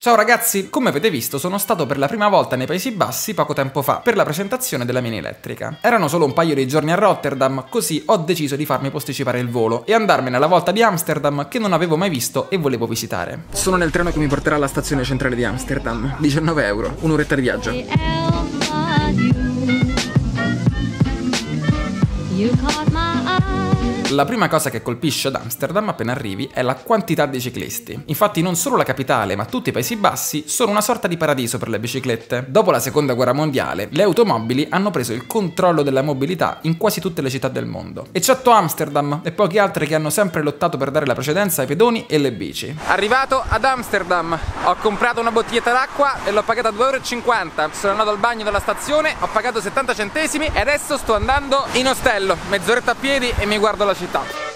Ciao ragazzi, come avete visto sono stato per la prima volta nei Paesi Bassi poco tempo fa per la presentazione della mini elettrica. Erano solo un paio di giorni a Rotterdam, così ho deciso di farmi posticipare il volo e andarmene alla volta di Amsterdam che non avevo mai visto e volevo visitare. Sono nel treno che mi porterà alla stazione centrale di Amsterdam, 19 euro, un'oretta di viaggio. La prima cosa che colpisce ad Amsterdam appena arrivi è la quantità di ciclisti. Infatti non solo la capitale, ma tutti i Paesi Bassi sono una sorta di paradiso per le biciclette. Dopo la seconda guerra mondiale, le automobili hanno preso il controllo della mobilità in quasi tutte le città del mondo. Eccetto Amsterdam e pochi altri che hanno sempre lottato per dare la precedenza ai pedoni e le bici. Arrivato ad Amsterdam, ho comprato una bottiglietta d'acqua e l'ho pagata 2,50 €. Sono andato al bagno della stazione, ho pagato 70 centesimi e adesso sto andando in ostello. Mezz'oretta a piedi e mi guardo la città.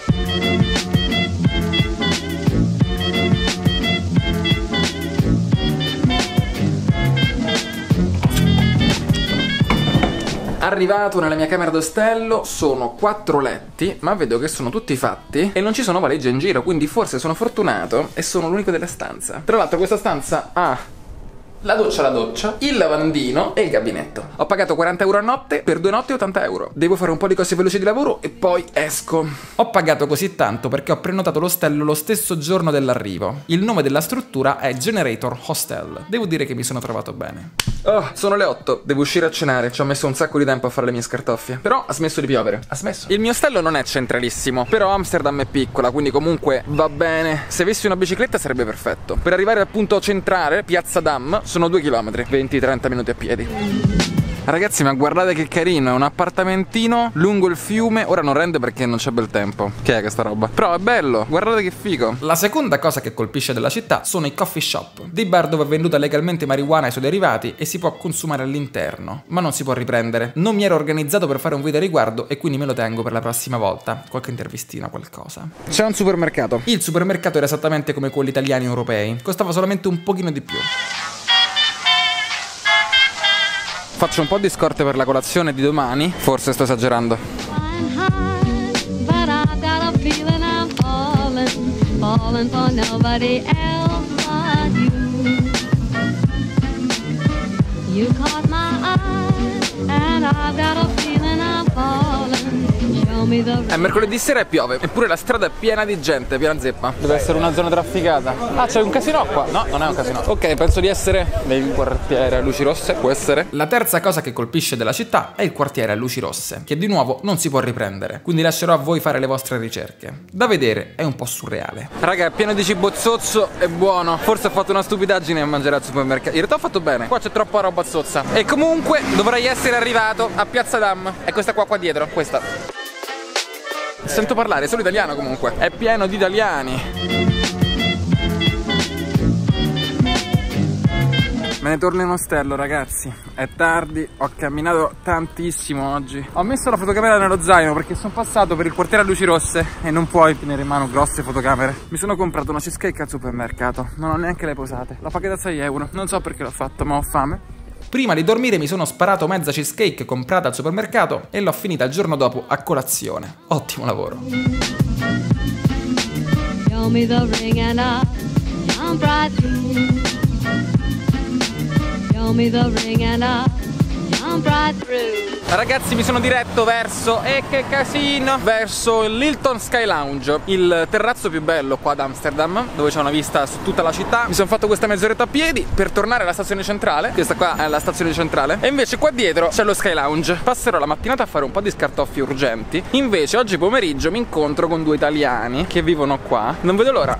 Arrivato nella mia camera d'ostello, sono 4 letti, ma vedo che sono tutti fatti e non ci sono valigie in giro, quindi forse sono fortunato e sono l'unico della stanza. Tra l'altro questa stanza ha la doccia, il lavandino e il gabinetto. Ho pagato 40 euro a notte, per 2 notti 80 euro. Devo fare un po' di cose veloci di lavoro e poi esco. Ho pagato così tanto perché ho prenotato l'ostello lo stesso giorno dell'arrivo. Il nome della struttura è Generator Hostel. Devo dire che mi sono trovato bene. Oh, sono le 8, devo uscire a cenare. Ci ho messo un sacco di tempo a fare le mie scartoffie. Però ha smesso di piovere. Ha smesso. Il mio ostello non è centralissimo, però Amsterdam è piccola, quindi comunque va bene. Se avessi una bicicletta sarebbe perfetto. Per arrivare al punto centrale, Piazza Dam, sono 2 km, 20-30 minuti a piedi. Ragazzi, ma guardate che carino, è un appartamentino lungo il fiume. Ora non rende perché non c'è bel tempo. Che è questa roba? Però è bello, guardate che figo. La seconda cosa che colpisce della città sono i coffee shop, dei bar dove è venduta legalmente marijuana e i suoi derivati e si può consumare all'interno, ma non si può riprendere. Non mi ero organizzato per fare un video a riguardo e quindi me lo tengo per la prossima volta. Qualche intervistina, qualcosa. C'è un supermercato. Il supermercato era esattamente come quelli italiani e europei, costava solamente un pochino di più. Faccio un po' di scorte per la colazione di domani, forse sto esagerando. È mercoledì sera e piove, eppure la strada è piena di gente, piena zeppa. Deve essere una zona trafficata. Ah, c'è un casino qua? No, non è un casino. Ok, penso di essere nel quartiere a luci rosse, può essere. La terza cosa che colpisce della città è il quartiere a luci rosse, che di nuovo non si può riprendere, quindi lascerò a voi fare le vostre ricerche. Da vedere è un po' surreale. Raga, è pieno di cibo zozzo e buono. Forse ho fatto una stupidaggine a mangiare al supermercato. In realtà ho fatto bene, qua c'è troppa roba zozza. E comunque dovrei essere arrivato a Piazza Dam. È questa qua dietro, questa. Sento parlare solo italiano comunque. È pieno di italiani. Me ne torno in ostello, ragazzi. È tardi, ho camminato tantissimo oggi. Ho messo la fotocamera nello zaino perché sono passato per il quartiere a luci rosse e non puoi tenere in mano grosse fotocamere. Mi sono comprato una cheesecake al supermercato, non ho neanche le posate. L'ho pagata 6 euro, non so perché l'ho fatto, ma ho fame. Prima di dormire mi sono sparato mezza cheesecake comprata al supermercato e l'ho finita il giorno dopo a colazione. Ottimo lavoro. Ragazzi, mi sono diretto verso, che casino, verso l'Hilton Sky Lounge, il terrazzo più bello qua ad Amsterdam, dove c'è una vista su tutta la città. Mi sono fatto questa mezz'oretta a piedi per tornare alla stazione centrale. Questa qua è la stazione centrale. E invece qua dietro c'è lo Sky Lounge. Passerò la mattinata a fare un po' di scartoffi urgenti. Invece oggi pomeriggio mi incontro con 2 italiani che vivono qua. Non vedo l'ora.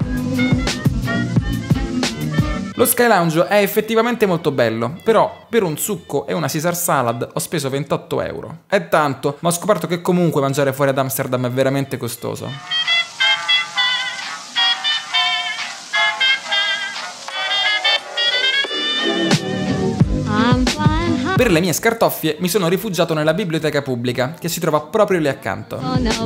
Lo Sky Lounge è effettivamente molto bello, però per un succo e una Caesar salad ho speso 28 euro. È tanto, ma ho scoperto che comunque mangiare fuori ad Amsterdam è veramente costoso. Per le mie scartoffie mi sono rifugiato nella biblioteca pubblica, che si trova proprio lì accanto.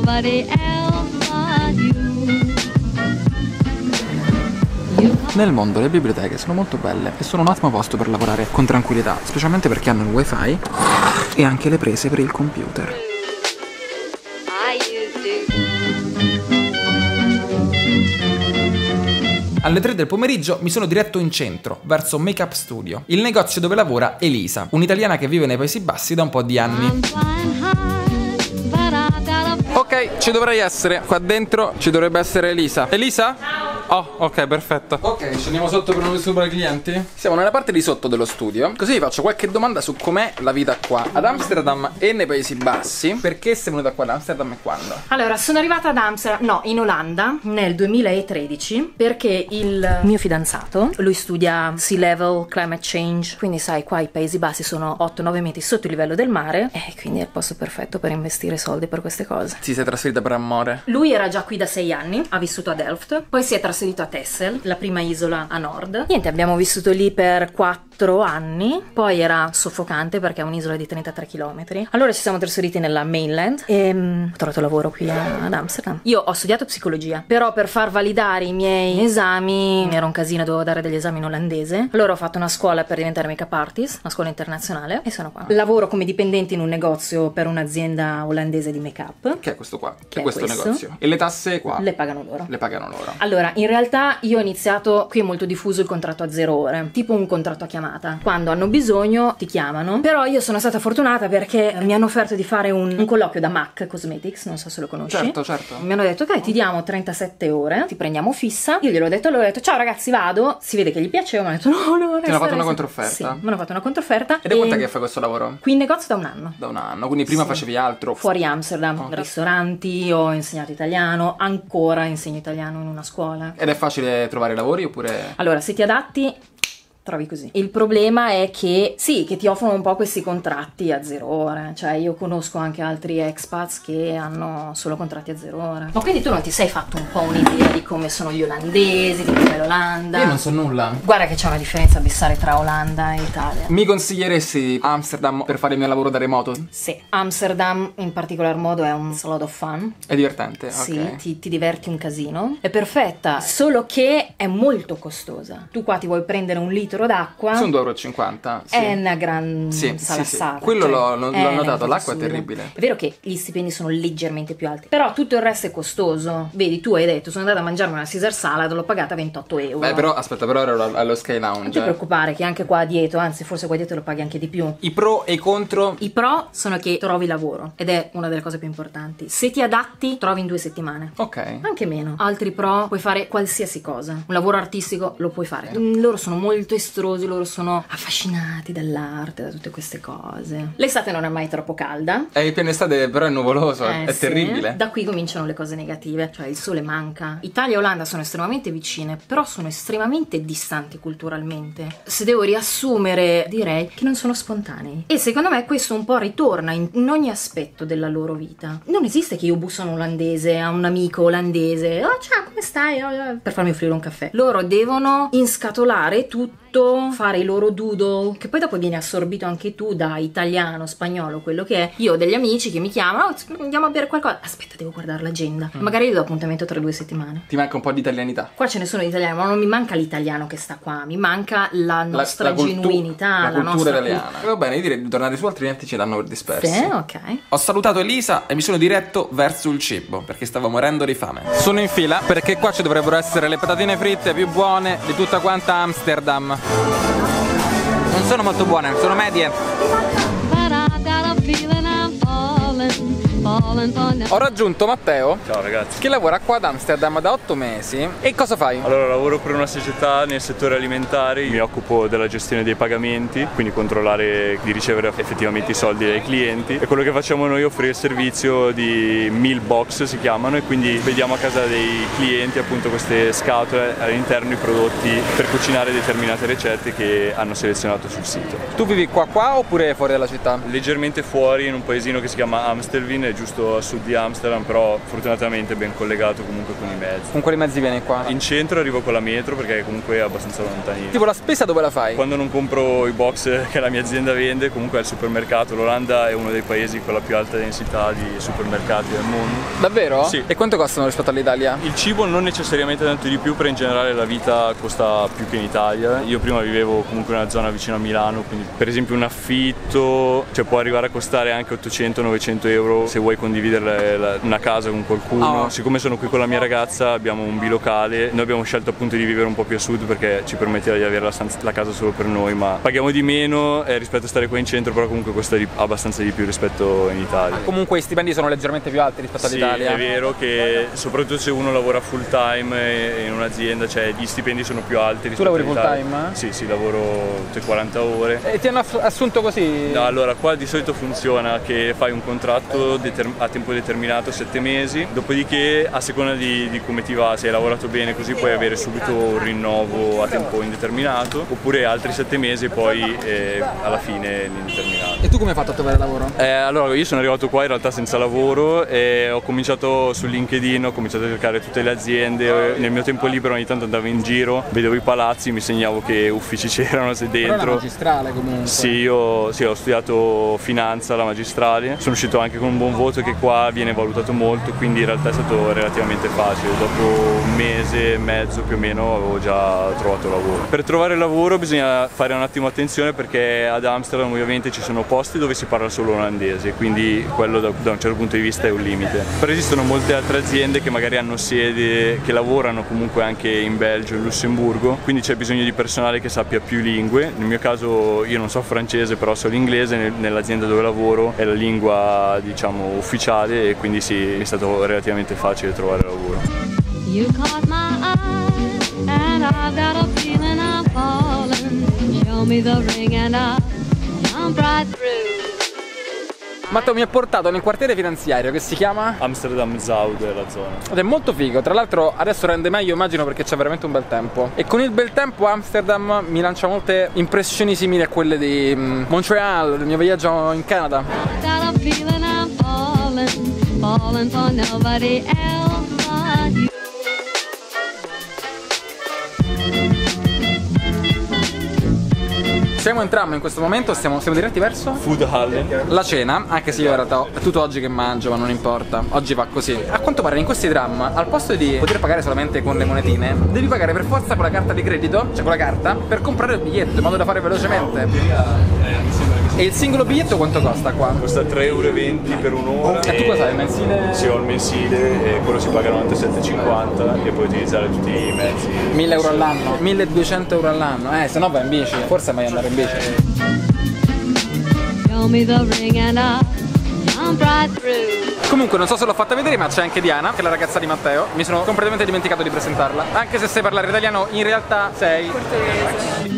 Nel mondo le biblioteche sono molto belle e sono un ottimo posto per lavorare con tranquillità, specialmente perché hanno il wifi e anche le prese per il computer. Alle 3 del pomeriggio mi sono diretto in centro, verso Make Up Studio, il negozio dove lavora Elisa, un'italiana che vive nei Paesi Bassi da un po' di anni. Ok, ci dovrei essere. Qua dentro ci dovrebbe essere Elisa. Elisa? Oh, ok, perfetto. Ok, scendiamo sotto per non disturbare i clienti. Siamo nella parte di sotto dello studio, così vi faccio qualche domanda su com'è la vita qua ad Amsterdam e nei Paesi Bassi. Perché sei venuta qua ad Amsterdam e quando? Allora, sono arrivata ad Amsterdam, no, in Olanda nel 2013 perché il mio fidanzato, lui studia Sea Level, Climate Change, quindi sai, qua i Paesi Bassi sono 8-9 metri sotto il livello del mare e quindi è il posto perfetto per investire soldi per queste cose. Ti sei trasferita per amore? Lui era già qui da 6 anni, ha vissuto a Delft, poi si è trasferito a Texel, la prima isola a nord. Niente, abbiamo vissuto lì per 4 anni, poi era soffocante perché è un'isola di 33 km. Allora ci siamo trasferiti nella mainland e ho trovato lavoro qui ad Amsterdam. Io ho studiato psicologia, però per far validare i miei esami era un casino, dovevo dare degli esami in olandese. Allora ho fatto una scuola per diventare make-up artist, una scuola internazionale, e sono qua. Lavoro come dipendente in un negozio per un'azienda olandese di make-up. Che è questo qua? Che è questo questo negozio. E le tasse qua? Le pagano loro. Le pagano loro. Allora, in realtà io ho iniziato, qui è molto diffuso il contratto a 0 ore, tipo un contratto a chiamata. Quando hanno bisogno ti chiamano, però io sono stata fortunata perché mi hanno offerto di fare un colloquio da MAC Cosmetics, non so se lo conosci. Certo, certo. Mi hanno detto, ok, ti diamo 37 ore, ti prendiamo fissa. Io gliel'ho detto, allora ho detto, ciao ragazzi, vado. Si vede che gli piaceva, mi hanno detto, no, ti hanno fatto una controfferta? Sì, mi hanno fatto una controfferta. Ed è quanto che fai questo lavoro? Qui in negozio da un anno. Da un anno, quindi prima facevi altro? Fuori Amsterdam, ristoranti, ho insegnato italiano, ancora insegno italiano in una scuola. Ed è facile trovare lavori oppure? Allora, se ti adatti trovi così. Il problema è che sì, che ti offrono un po' questi contratti a 0 ore, cioè io conosco anche altri expats che hanno solo contratti a 0 ore. Ma quindi tu non ti sei fatto un po' un'idea di come sono gli olandesi, di com'è l'Olanda? Io non so nulla. Guarda che c'è una differenza abissale tra Olanda e Italia. Mi consiglieresti Amsterdam per fare il mio lavoro da remoto? Sì, Amsterdam in particolar modo è un lot of fun. È divertente? Sì, ok. ti diverti un casino. È perfetta, solo che è molto costosa. Tu qua ti vuoi prendere un litro d'acqua, sono 2,50 €. Sì. è una gran salassata. Sì. Quello l'ho notato, l'acqua è assurda. terribile. È vero che gli stipendi sono leggermente più alti, però tutto il resto è costoso. Vedi, tu hai detto, sono andata a mangiarmi una Caesar salad, l'ho pagata 28 €. Beh, però aspetta, però ero allo Sky Lounge. Non ti preoccupare che anche qua dietro, anzi forse qua dietro lo paghi anche di più. I pro e i contro? I pro sono che trovi lavoro ed è una delle cose più importanti. Se ti adatti, trovi in 2 settimane. Ok. Anche meno. Altri pro, puoi fare qualsiasi cosa. Un lavoro artistico lo puoi fare. Loro sono molto estrosi, loro sono affascinati dall'arte, da tutte queste cose. L'estate non è mai troppo calda. Il pieno estate però è nuvoloso, è Sì. terribile. Da qui cominciano le cose negative, cioè il sole manca. Italia e Olanda sono estremamente vicine, però sono estremamente distanti culturalmente. Se devo riassumere, direi che non sono spontanei. E secondo me questo un po' ritorna in ogni aspetto della loro vita. Non esiste che io busso a un olandese, a un amico olandese, oh ciao, come stai? Per farmi offrire un caffè. Loro devono inscatolare tutto, fare i loro doodle, che poi dopo viene assorbito anche tu da italiano, spagnolo, quello che è. Io ho degli amici che mi chiamano, oh, andiamo a bere qualcosa. Aspetta, devo guardare l'agenda. Magari do appuntamento tra 2 settimane. Ti manca un po' di italianità. Qua ce ne sono di italiani, ma non mi manca l'italiano che sta qua, mi manca la nostra genuinità, la cultura nostra italiana. Va bene, io direi di tornare su, altrimenti ci danno per dispersi. Sì, ok. Ho salutato Elisa e mi sono diretto verso il cibo perché stavo morendo di fame. Sono in fila perché qua ci dovrebbero essere le patatine fritte più buone di tutta quanta Amsterdam. Non sono molto buone, sono medie. Ho raggiunto Matteo. Ciao ragazzi. Che lavora qua ad Amsterdam da 8 mesi. E cosa fai? Allora, lavoro per una società nel settore alimentare, mi occupo della gestione dei pagamenti, quindi controllare di ricevere effettivamente i soldi dai clienti. E quello che facciamo noi è offrire il servizio di meal box, si chiamano, e quindi vediamo a casa dei clienti appunto queste scatole all'interno i prodotti per cucinare determinate ricette che hanno selezionato sul sito. Tu vivi qua oppure fuori dalla città? Leggermente fuori, in un paesino che si chiama Amstelveen, giusto a sud di Amsterdam, però fortunatamente ben collegato comunque con i mezzi. Con quali mezzi vieni qua? In centro arrivo con la metro perché comunque è abbastanza lontanino. Tipo la spesa dove la fai? Quando non compro i box che la mia azienda vende, comunque al supermercato. L'Olanda è uno dei paesi con la più alta densità di supermercati del mondo. Davvero? Sì. E quanto costano rispetto all'Italia? Il cibo non necessariamente tanto di più, però in generale la vita costa più che in Italia. Io prima vivevo comunque in una zona vicino a Milano, quindi per esempio un affitto può arrivare a costare anche 800-900 € se vuoi condividere una casa con qualcuno. Siccome sono qui con la mia ragazza, abbiamo un bilocale, noi abbiamo scelto appunto di vivere un po' più a sud perché ci permette di avere la casa solo per noi, ma paghiamo di meno rispetto a stare qua in centro, però comunque costa abbastanza di più rispetto in Italia. Comunque i stipendi sono leggermente più alti rispetto all'Italia. Sì, è vero che soprattutto se uno lavora full time in un'azienda, cioè gli stipendi sono più alti rispetto all'Italia. Tu lavori full time? Sì, lavoro tutte 40 ore. E ti hanno assunto così? No, allora qua di solito funziona che fai un contratto a tempo determinato, 7 mesi, dopodiché a seconda di come ti va, se hai lavorato bene così puoi avere subito un rinnovo a tempo indeterminato, oppure altri 7 mesi e poi alla fine l'indeterminato. E tu come hai fatto a trovare lavoro? Allora io sono arrivato qua in realtà senza lavoro e ho cominciato su LinkedIn, ho cominciato a cercare tutte le aziende, nel mio tempo libero ogni tanto andavo in giro, vedevo i palazzi, mi segnavo che uffici c'erano se dentro. Però la magistrale comunque. Sì, io ho studiato finanza alla magistrale, sono uscito anche con un buon voto che qua viene valutato molto, quindi in realtà è stato relativamente facile. Dopo un mese e mezzo più o meno avevo già trovato lavoro. Per trovare lavoro bisogna fare un attimo attenzione perché ad Amsterdam ovviamente ci sono posti dove si parla solo olandese, quindi quello da un certo punto di vista è un limite. Però esistono molte altre aziende che magari hanno sede, che lavorano comunque anche in Belgio, in Lussemburgo, quindi c'è bisogno di personale che sappia più lingue. Nel mio caso io non so francese, però so l'inglese, nell'azienda dove lavoro è la lingua diciamo ufficiale e quindi sì, è stato relativamente facile trovare lavoro. You caught my eye and I've got a feeling I'm falling. Show me the ring and I'll jump right through. Matteo mi ha portato nel quartiere finanziario che si chiama Amsterdam Zuid è la zona. ed è molto figo, tra l'altro adesso rende meglio immagino perché c'è veramente un bel tempo. E con il bel tempo Amsterdam mi lancia molte impressioni simili a quelle di Montreal, del mio viaggio in Canada. Siamo entrambi in questo momento, siamo diretti verso Food Hallen. la cena, anche se io in realtà è tutto oggi che mangio, ma non importa, oggi va così. A quanto pare in questi tram, al posto di poter pagare solamente con le monetine, devi pagare per forza con la carta di credito, cioè con la carta, per comprare il biglietto, in modo da fare velocemente. E il singolo biglietto quanto costa qua? Costa 3,20 € per un'ora. E tu cosa hai, il mensile? Sì, ho il mensile e quello si paga 97,50 e puoi utilizzare tutti i mezzi. 1.000 € all'anno, 1.200 € all'anno, se no vai in bici, forse è meglio andare in bici. Comunque non so se l'ho fatta vedere, ma c'è anche Diana, che è la ragazza di Matteo. Mi sono completamente dimenticato di presentarla. Anche se sai parlare italiano, in realtà sei portoghese.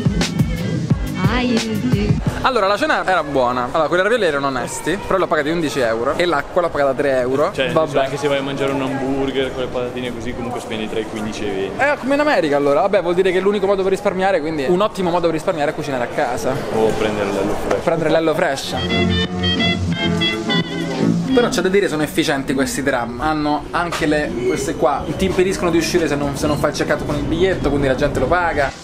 Allora la cena era buona. Allora quei ravioli erano onesti, però l'ho pagati 11 € e l'acqua l'ho pagata 3 €. Cioè anche se vai a mangiare un hamburger con le patatine così comunque spendi tra i 15 e i 20. Come in America allora. Vabbè, vuol dire che l'unico modo per risparmiare, quindi un ottimo modo per risparmiare è cucinare a casa. O prendere l'Hello Fresh. Prendere l'Hello Fresh. Però c'è da dire, sono efficienti questi tram. Hanno anche queste qua, ti impediscono di uscire se non fai il checkout con il biglietto, quindi la gente lo paga.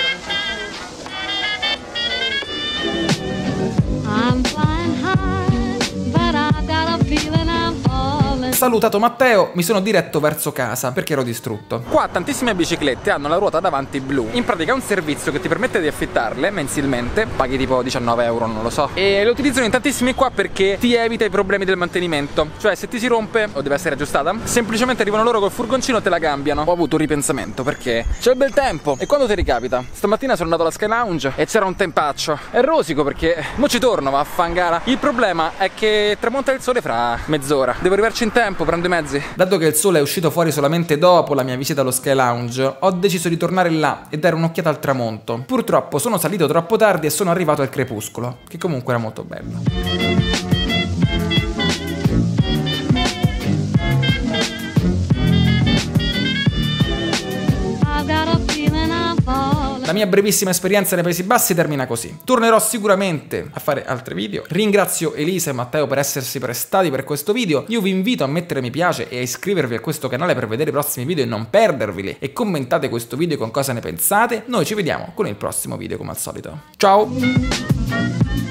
Salutato Matteo, mi sono diretto verso casa perché ero distrutto. Qua tantissime biciclette hanno la ruota davanti blu. In pratica è un servizio che ti permette di affittarle mensilmente, paghi tipo 19 €, non lo so. E le utilizzano in tantissimi qua perché ti evita i problemi del mantenimento. Cioè se ti si rompe o deve essere aggiustata, semplicemente arrivano loro col furgoncino e te la cambiano. Ho avuto un ripensamento perché c'è il bel tempo. E quando ti ricapita? Stamattina sono andato alla Sky Lounge e c'era un tempaccio. È rosico perché mo ci torno, va a fangara. Il problema è che tramonta il sole fra mezz'ora. Devo arrivarci in tempo, prendo i mezzi. Dato che il sole è uscito fuori solamente dopo la mia visita allo Sky Lounge, ho deciso di tornare là e dare un'occhiata al tramonto. Purtroppo sono salito troppo tardi e sono arrivato al crepuscolo, che comunque era molto bello. La mia brevissima esperienza nei Paesi Bassi termina così. Tornerò sicuramente a fare altri video. Ringrazio Elisa e Matteo per essersi prestati per questo video. Io vi invito a mettere mi piace e a iscrivervi a questo canale per vedere i prossimi video e non perderveli. E commentate questo video con cosa ne pensate. Noi ci vediamo con il prossimo video come al solito. Ciao!